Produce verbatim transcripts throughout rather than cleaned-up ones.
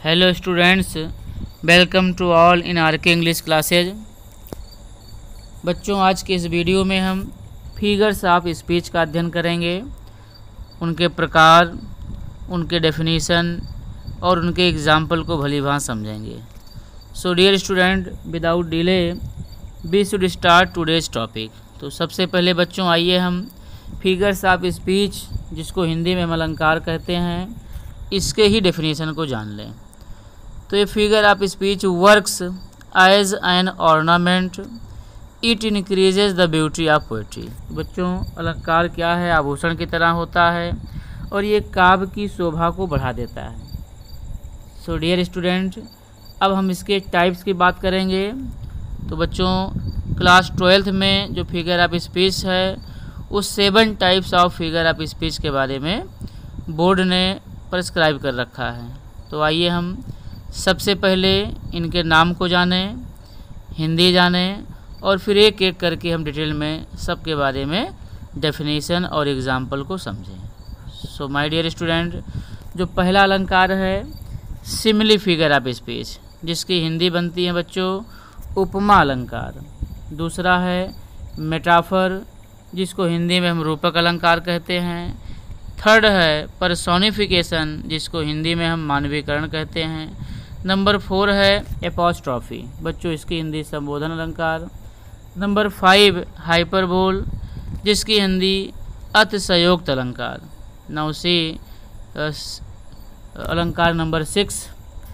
Hello students, welcome to all in R K English classes. बच्चों, आज के इस वीडियो में हम फिगर्स ऑफ स्पीच का अध्ययन करेंगे, उनके प्रकार, उनके डेफिनीशन और उनके एग्जाम्पल को भली भांति समझेंगे। So dear student, without delay we should start today's topic. तो सबसे पहले बच्चों आइए हम फिगर्स ऑफ स्पीच, जिसको हिंदी में हम अलंकार कहते हैं, इसके ही डेफिनेशन को जान लें। तो ये figure of speech works as an ornament, it increases the beauty of poetry. बच्चों, अलंकार क्या है? आभूषण की तरह होता है और ये काव्य की शोभा को बढ़ा देता है। सो डियर स्टूडेंट, अब हम इसके टाइप्स की बात करेंगे। तो बच्चों, क्लास ट्वेल्थ में जो फिगर ऑफ स्पीच है, उस seven types of figure of speech के बारे में बोर्ड ने प्रिस्क्राइब कर रखा है। तो आइए हम सबसे पहले इनके नाम को जानें, हिंदी जानें और फिर एक एक करके हम डिटेल में सबके बारे में डेफिनेशन और एग्जाम्पल को समझें। सो माय डियर स्टूडेंट, जो पहला अलंकार है सिमिली फिगर ऑफ स्पीच, जिसकी हिंदी बनती है बच्चों उपमा अलंकार। दूसरा है मेटाफर, जिसको हिंदी में हम रूपक अलंकार कहते हैं। थर्ड है पर्सोनिफिकेशन, जिसको हिंदी में हम मानवीकरण कहते हैं। नंबर फोर है एपोस्ट्रॉफी, बच्चों इसकी हिंदी संबोधन अलंकार। नंबर फाइव हाइपरबोल, जिसकी हिंदी अतिशयोक्त अलंकार। नाउ सी अलंकार नंबर सिक्स,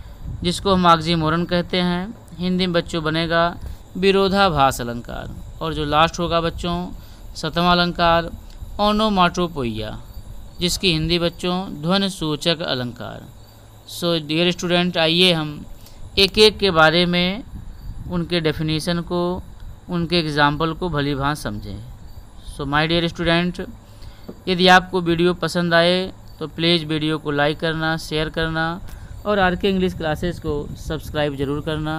जिसको हम ऑक्सीमोरन कहते हैं, हिंदी में बच्चों बनेगा विरोधाभास अलंकार। और जो लास्ट होगा बच्चों सतवां अलंकार ओनोमाटोपोइया, जिसकी हिंदी बच्चों ध्वनि सूचक अलंकार। सो डियर स्टूडेंट, आइए हम एक एक के बारे में उनके डेफिनेशन को, उनके एग्जाम्पल को भली भांति समझें। सो माय डियर स्टूडेंट, यदि आपको वीडियो पसंद आए तो प्लीज़ वीडियो को लाइक करना, शेयर करना और आर के इंग्लिश क्लासेस को सब्सक्राइब ज़रूर करना।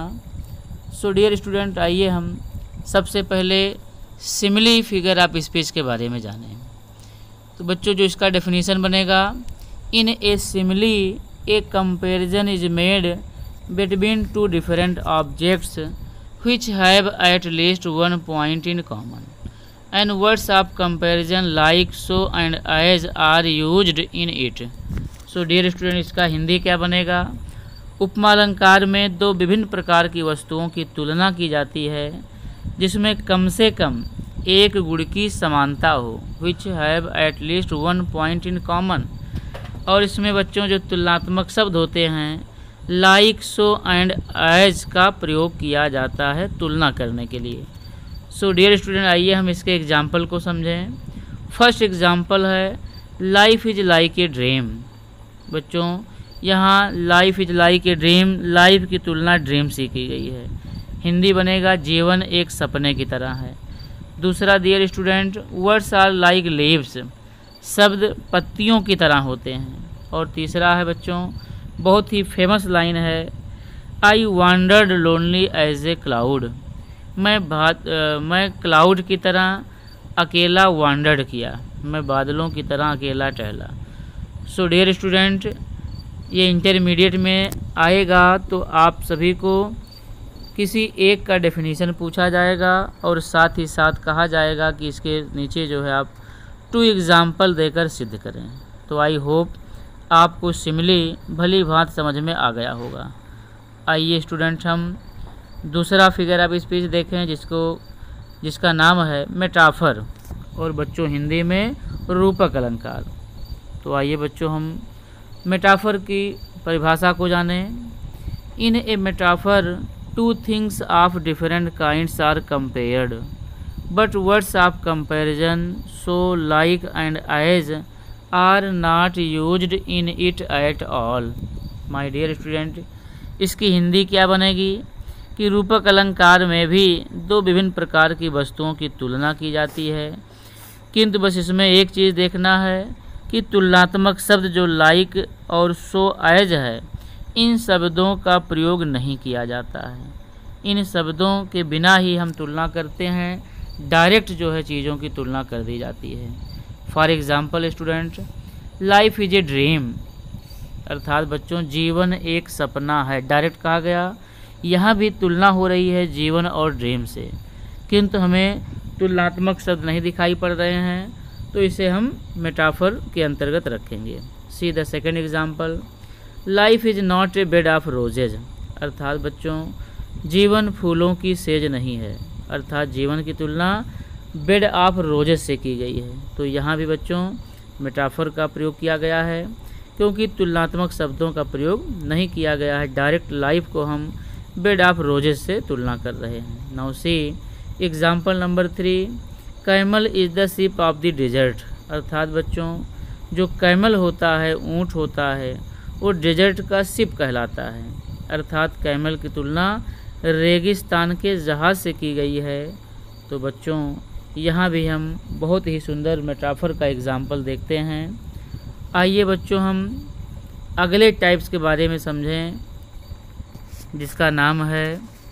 सो डियर स्टूडेंट, आइए हम सबसे पहले सिमिली फिगर ऑफ स्पीच के बारे में जानें। तो बच्चों, जो इसका डेफिनेशन बनेगा, in a simile a comparison is made between two different objects which have at least one point in common, and words of comparison like so and as are used in it. So dear student, इसका हिंदी क्या बनेगा? उपमा अलंकार में दो विभिन्न प्रकार की वस्तुओं की तुलना की जाती है, जिसमें कम से कम एक गुण की समानता हो, which have at least one point in common। और इसमें बच्चों जो तुलनात्मक शब्द होते हैं लाइक, सो एंड एज का प्रयोग किया जाता है तुलना करने के लिए। सो डियर स्टूडेंट, आइए हम इसके एग्जाम्पल को समझें। फर्स्ट एग्जाम्पल है life is like a dream. बच्चों, यहाँ life is like a dream, life की तुलना ड्रीम से की गई है। हिंदी बनेगा जीवन एक सपने की तरह है। दूसरा dear student, words are like leaves, शब्द पत्तियों की तरह होते हैं। और तीसरा है बच्चों, बहुत ही फेमस लाइन है, I wandered lonely as a cloud, मैं बात मैं क्लाउड की तरह अकेला वांडर्ड किया, मैं बादलों की तरह अकेला टहला। सो डियर स्टूडेंट, ये इंटरमीडिएट में आएगा तो आप सभी को किसी एक का डेफिनेशन पूछा जाएगा और साथ ही साथ कहा जाएगा कि इसके नीचे जो है आप टू एग्ज़ाम्पल देकर सिद्ध करें। तो आई होप आपको सिमिली भली भांति समझ में आ गया होगा। आइए स्टूडेंट, हम दूसरा फिगर ऑफ स्पीच देखें, जिसको जिसका नाम है मेटाफर और बच्चों हिंदी में रूपक अलंकार। तो आइए बच्चों हम मेटाफर की परिभाषा को जानें। In a metaphor two things of different kinds are compared, but words of comparison so like and as are not used in it at all. My dear student, इसकी हिंदी क्या बनेगी कि रूपक अलंकार में भी दो विभिन्न प्रकार की वस्तुओं की तुलना की जाती है, किंतु बस इसमें एक चीज़ देखना है कि तुलनात्मक शब्द जो लाइक और सो एज है, इन शब्दों का प्रयोग नहीं किया जाता है। इन शब्दों के बिना ही हम तुलना करते हैं, डायरेक्ट जो है चीज़ों की तुलना कर दी जाती है। For example student, life is a dream, अर्थात बच्चों जीवन एक सपना है, डायरेक्ट कहा गया। यहाँ भी तुलना हो रही है जीवन और ड्रीम से, किंतु हमें तुलनात्मक शब्द नहीं दिखाई पड़ रहे हैं, तो इसे हम मेटाफर के अंतर्गत रखेंगे। See the second example, life is not a bed of roses. अर्थात बच्चों जीवन फूलों की सेज नहीं है, अर्थात जीवन की तुलना बेड ऑफ रोजेज से की गई है। तो यहाँ भी बच्चों मेटाफर का प्रयोग किया गया है, क्योंकि तुलनात्मक शब्दों का प्रयोग नहीं किया गया है। डायरेक्ट लाइफ को हम बेड ऑफ रोजेज से तुलना कर रहे हैं। Now see example number three, camel is the ship of the desert. अर्थात बच्चों जो कैमल होता है, ऊँट होता है, वो डेजर्ट का शिप कहलाता है। अर्थात कैमल की तुलना रेगिस्तान के जहाज़ से की गई है। तो बच्चों यहाँ भी हम बहुत ही सुंदर मेटाफर का एग्जाम्पल देखते हैं। आइए बच्चों हम अगले टाइप्स के बारे में समझें, जिसका नाम है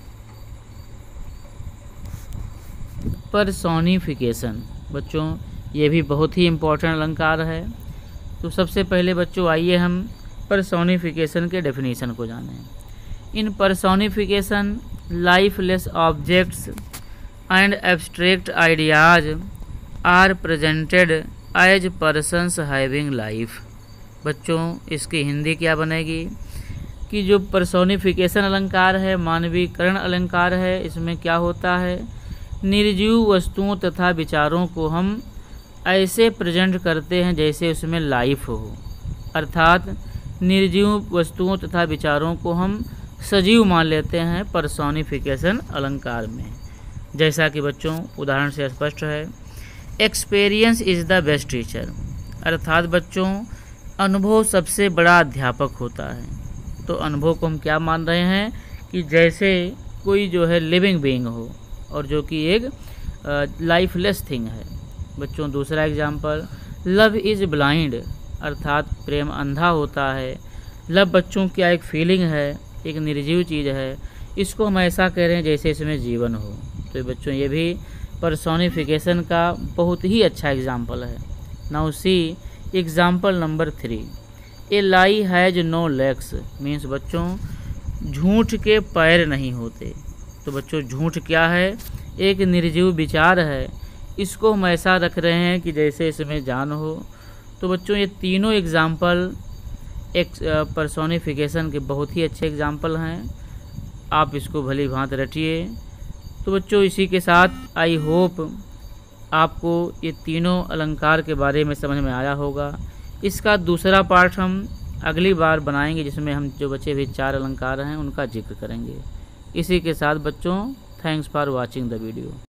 पर्सोनिफिकेशन। बच्चों ये भी बहुत ही इम्पोर्टेंट अलंकार है। तो सबसे पहले बच्चों आइए हम पर्सोनिफिकेशन के डेफिनेशन को जानें। In personification lifeless objects and abstract ideas are presented as persons having life. बच्चों इसकी हिंदी क्या बनेगी कि जो पर्सोनिफिकेशन अलंकार है, मानवीकरण अलंकार है, इसमें क्या होता है, निर्जीव वस्तुओं तथा विचारों को हम ऐसे प्रेजेंट करते हैं जैसे उसमें लाइफ हो। अर्थात निर्जीव वस्तुओं तथा विचारों को हम सजीव मान लेते हैं पर्सोनिफिकेशन अलंकार में। जैसा कि बच्चों उदाहरण से स्पष्ट है, experience is the best teacher. अर्थात बच्चों अनुभव सबसे बड़ा अध्यापक होता है। तो अनुभव को हम क्या मान रहे हैं कि जैसे कोई जो है लिविंग बीइंग हो, और जो कि एक लाइफलेस थिंग है। बच्चों दूसरा एग्जाम्पल, लव इज़ ब्लाइंड। अर्थात प्रेम अंधा होता है। लव बच्चों क्या एक फीलिंग है, एक निर्जीव चीज़ है, इसको हम ऐसा कह रहे हैं जैसे इसमें जीवन हो। तो बच्चों ये भी पर्सोनिफिकेशन का बहुत ही अच्छा एग्जाम्पल है। Now see example number three, a lie has no legs. Means बच्चों झूठ के पैर नहीं होते। तो बच्चों झूठ क्या है, एक निर्जीव विचार है, इसको हम ऐसा रख रहे हैं कि जैसे इसमें जान हो। तो बच्चों ये तीनों एग्जाम्पल एक पर्सोनिफिकेशन के बहुत ही अच्छे एग्जाम्पल हैं। आप इसको भली भांति रटिए। तो बच्चों इसी के साथ आई होप आपको ये तीनों अलंकार के बारे में समझ में आया होगा। इसका दूसरा पार्ट हम अगली बार बनाएंगे, जिसमें हम जो बचे हुए चार अलंकार हैं उनका जिक्र करेंगे। इसी के साथ बच्चों thanks for watching the video.